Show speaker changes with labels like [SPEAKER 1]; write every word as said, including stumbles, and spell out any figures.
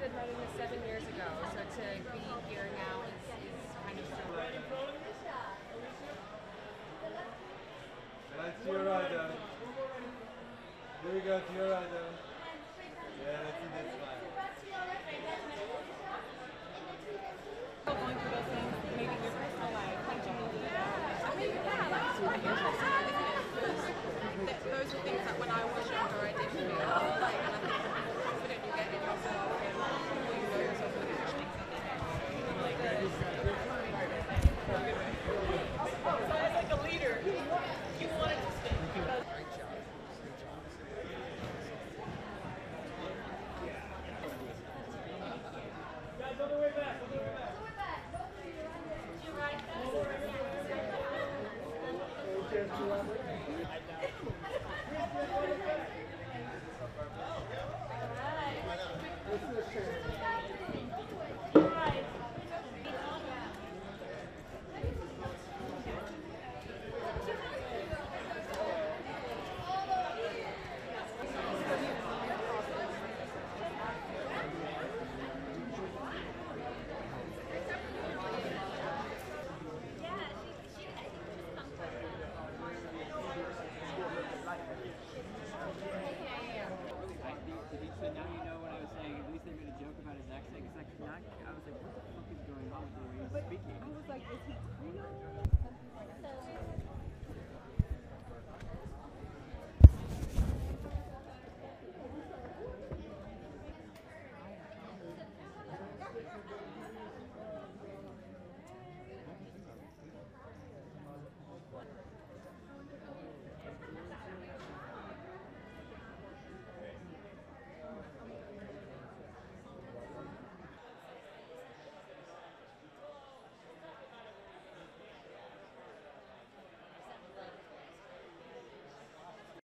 [SPEAKER 1] started writing this seven years ago, so to be here now is, is kind of surreal.
[SPEAKER 2] That's your right, darling. Here we go, to your right, darling. Yeah, let's see that smile.
[SPEAKER 1] Going through those things, maybe your personal life, punching into the I mean, yeah, that's super interesting, isn't it? Those are things that when I was younger, I didn't feel like, and I think the more confident you get in yourself and who you know yourself and the things that they do, like there's oh, so it's like a leader. You wanted to speak. Great job.
[SPEAKER 2] Guys, on the way back, on the way back.
[SPEAKER 3] So now you know what I was saying. At least they made a joke about his accent. It's like, not, I was like, what the fuck is going on with the way he's speaking?
[SPEAKER 1] I was like, is he Creole?